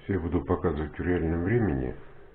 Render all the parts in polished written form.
Все я буду показывать в реальном времени.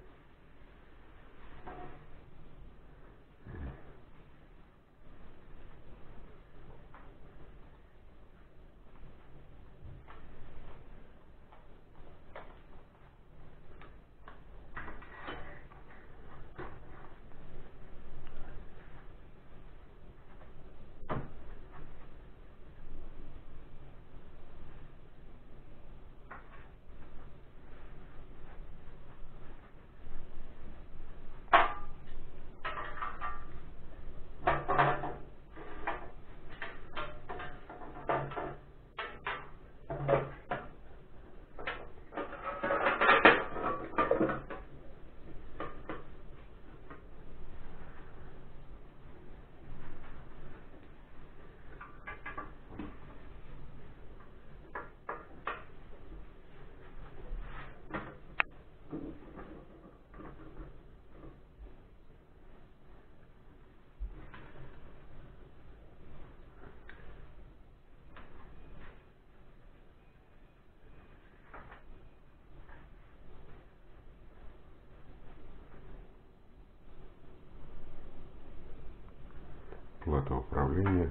Плата управления.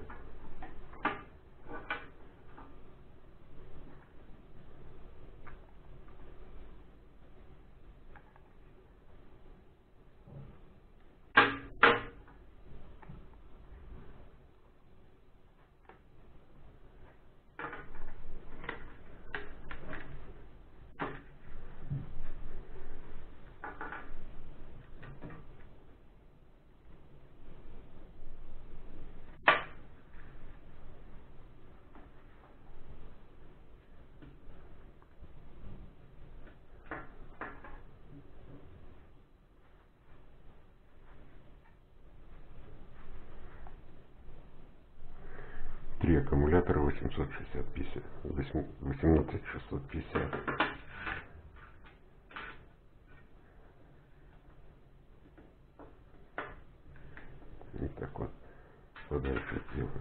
Три аккумулятора 18650. Вот так вот подальше сделаю.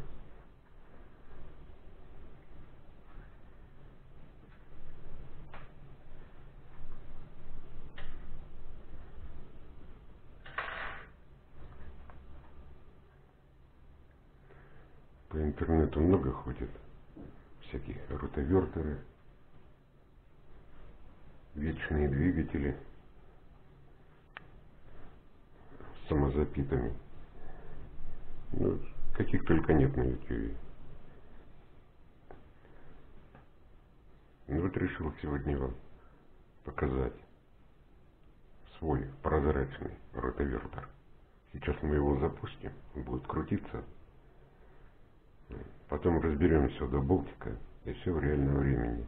По интернету много ходит всяких ротовертеры, вечные двигатели с самозапитами. Ну, каких только нет на YouTube. Ну вот решил сегодня вам показать свой прозрачный ротовертер. Сейчас мы его запустим, он будет крутиться. Потом разберем все до болтика и все в реальном времени.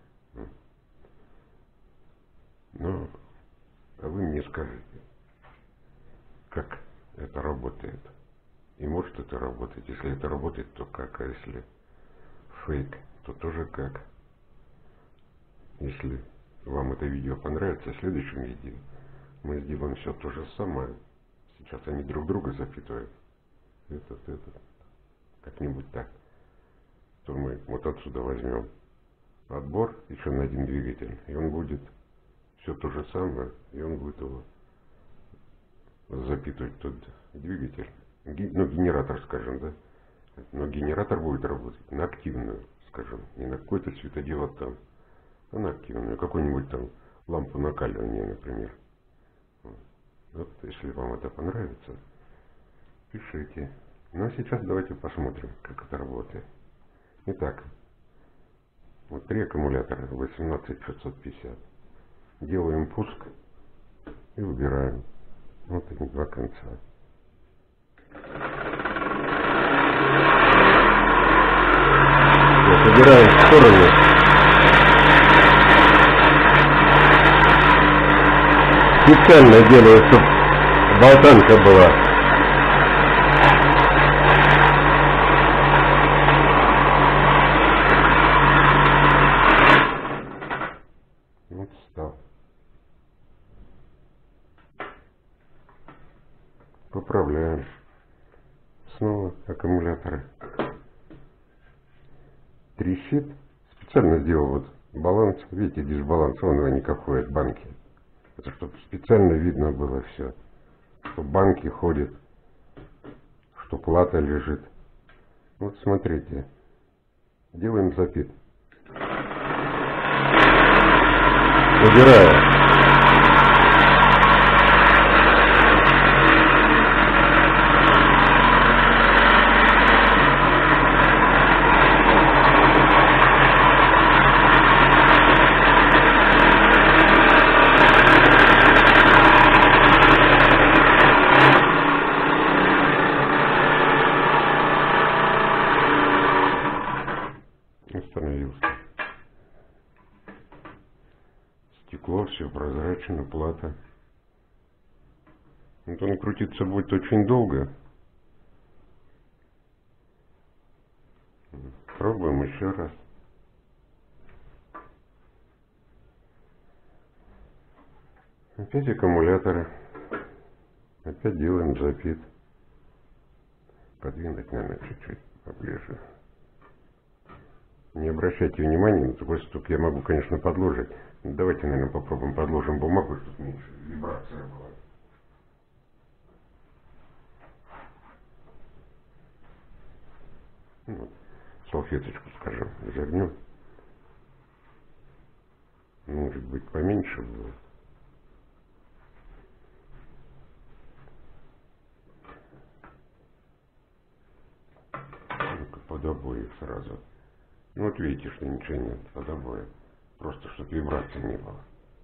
Ну, а вы мне скажете, как это работает. И может это работать. Если это работает, то как? А если фейк, то тоже как. Если вам это видео понравится, в следующем видео мы сделаем все то же самое. Сейчас они друг друга запитывают. Этот. Как-нибудь так. То мы вот отсюда возьмем отбор еще на один двигатель. И он будет все то же самое. И он будет его запитывать тот двигатель. Ну, генератор, скажем, да. Но генератор будет работать на активную, скажем. Не на какой-то светодиод там, а на активную. Какую-нибудь там лампу накаливания, например. Вот, если вам это понравится, пишите. Ну а сейчас давайте посмотрим, как это работает. Итак, вот три аккумулятора 18650. Делаем пуск и выбираем. Вот они, два конца. Вот, выбираем в сторону. Специально делаю, чтобы болтанка была. Вот стал. Поправляем. Снова аккумуляторы. Трещит. Специально сделал вот баланс, видите, дисбалансованного никакой от банки. Это чтобы специально видно было все. Что банки ходят, что плата лежит. Вот смотрите. Делаем запит. Убираю. Остановился. Стекло, все прозрачно, плата. Вот он крутиться будет очень долго. Пробуем еще раз. Опять аккумуляторы. Опять делаем запит. Подвинуть, наверное, чуть-чуть поближе. Не обращайте внимания на такой стук. Я могу, конечно, подложить. Давайте, наверное, попробуем подложим бумагу, чтобы меньше вибрация была. Вот. Салфеточку, скажем, загнем. Может быть, поменьше будет. Ну-ка, под обои сразу. Ну вот видите, что ничего нет под обои. Просто чтобы вибрации не было.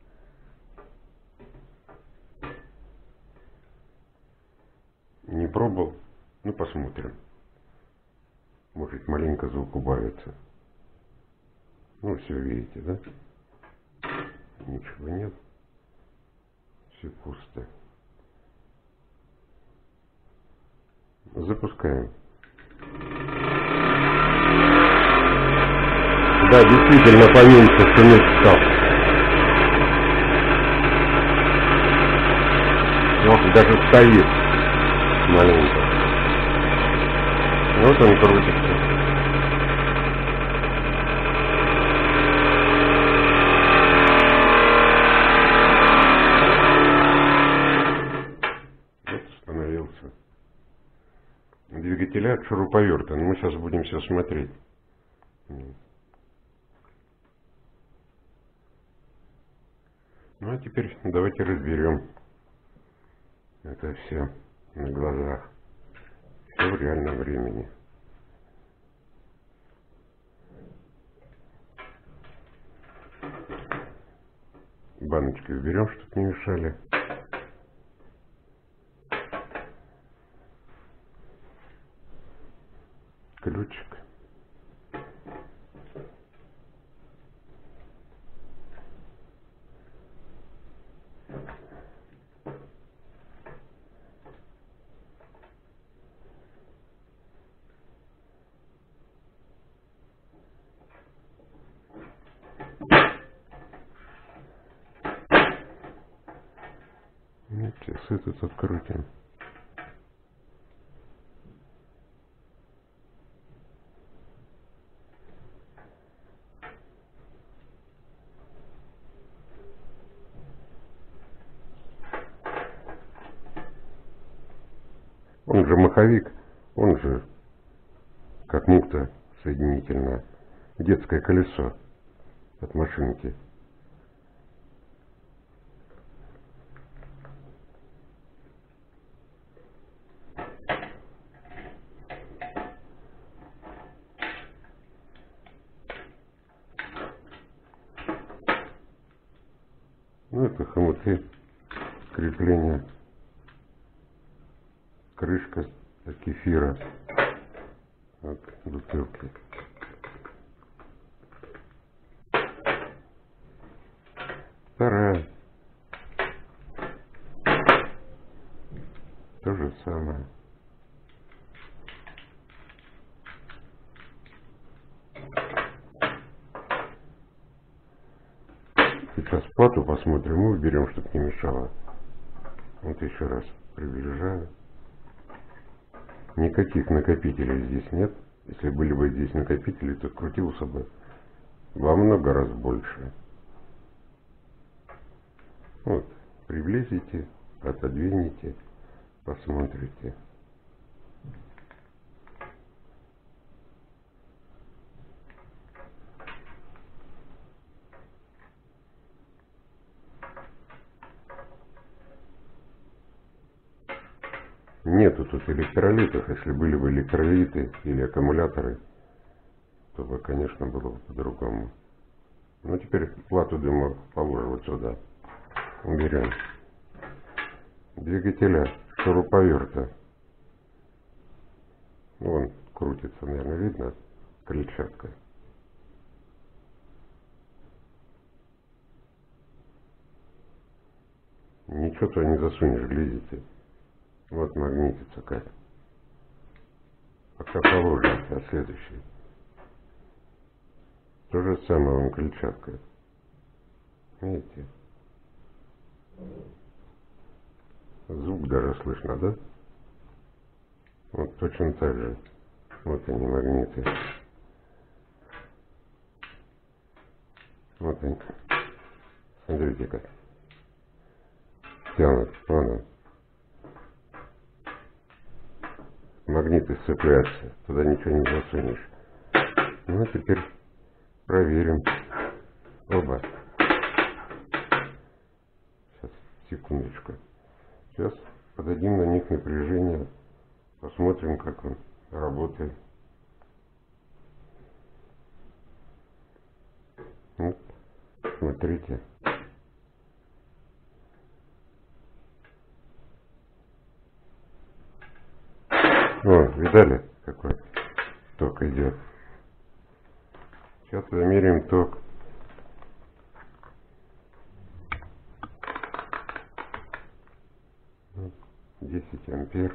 Не пробовал? Ну посмотрим. Может маленько звук убавится. Ну все видите, да? Ничего нет. Все пусто. Запускаем. Да, действительно поменьше шуметь стал. Вот даже стоит маленько. Вот он крутится. Вот остановился. Двигателя от шуруповерта. Но мы сейчас будем все смотреть. Ну а теперь давайте разберем это все на глазах. Все в реальном времени. Баночки уберем, чтобы не мешали. Ключик. Сейчас этот открутим. Он же маховик, он же как муфта соединительная, детское колесо от машинки. Ну, это хомуты, крепление, крышка от кефира, от бутылки. Вторая. То же самое. Сейчас плату посмотрим и уберем, чтобы не мешало. Вот еще раз приближаю. Никаких накопителей здесь нет. Если были бы здесь накопители, то крутился бы во много раз больше. Вот, приблизите, отодвинете, посмотрите. Нету тут электролитов. Если были бы электролиты или аккумуляторы, то бы, конечно, было бы по-другому. Ну, теперь плату дыма положим вот сюда. Уберем. Двигателя шуруповерта. Вон крутится, наверное, видно, крыльчатка. Ничего туда не засунешь, глядите. Вот магнитится как. Пока положим, а следующий. То же самое, вон крыльчатка. Видите? Звук даже слышно, да? Вот точно так же. Вот они, магниты. Вот они. Смотрите как. Тянут. Вон он. Магниты сцепляются. Туда ничего не засунешь. Ну, а теперь проверим. Оба. Сейчас, секундочку. Сейчас подадим на них напряжение. Посмотрим, как он работает. Вот. Смотрите. О, видали, какой ток идет? Сейчас замерим ток. Вот, 10 ампер.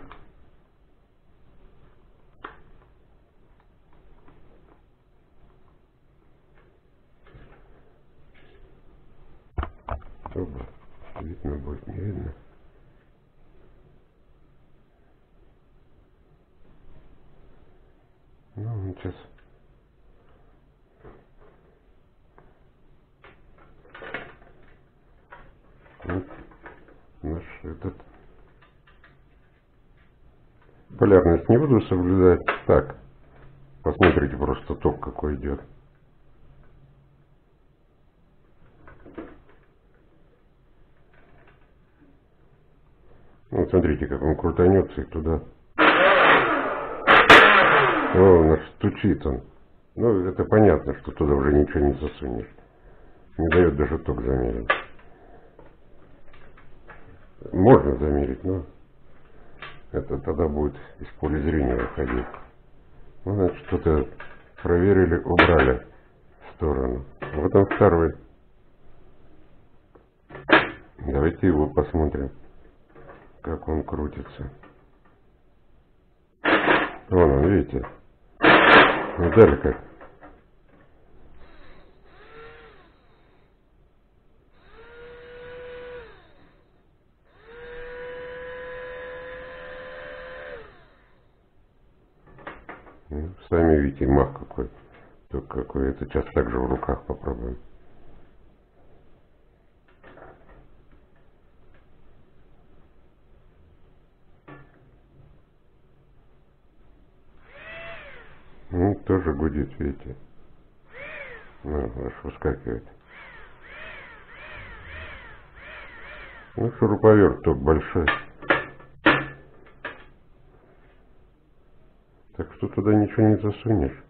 Оба. Видно будет, не видно. Ну, сейчас. Вот наш этот. Полярность не буду соблюдать. Так. Посмотрите просто ток какой идет. Вот смотрите, как он крутанется и туда. О, у нас стучит он. Ну, это понятно, что туда уже ничего не засунешь. Не дает даже ток замерить. Можно замерить, но это тогда будет из поля зрения выходить. Ну, значит, что-то проверили, убрали в сторону. Вот он второй. Давайте его посмотрим, как он крутится. Вон он, видите? Видали как? Ну, сами видите, мах какой. Только какой. Это сейчас также в руках попробуем. Ну, тоже гудит, видите. Ну, аж выскакивает. Ну, шуруповерт ток большой. Так что туда ничего не засунешь.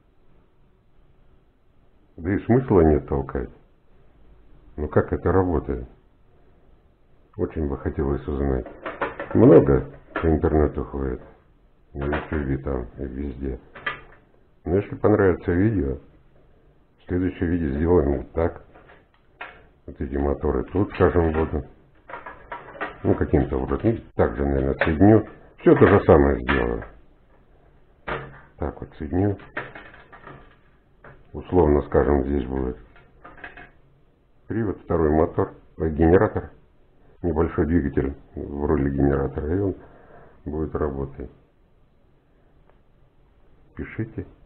Да и смысла нет толкать. Ну, как это работает? Очень бы хотелось узнать. Много по интернету ходит. На YouTube там и везде. Но если понравится видео, в следующем видео сделаем вот так. Вот эти моторы тут, скажем, будут. Ну, каким-то образом. Ну, также, наверное, соединю. Все то же самое сделаю. Так вот соединю. Условно, скажем, здесь будет привод, второй мотор, генератор. Небольшой двигатель в роли генератора. И он будет работать. Пишите.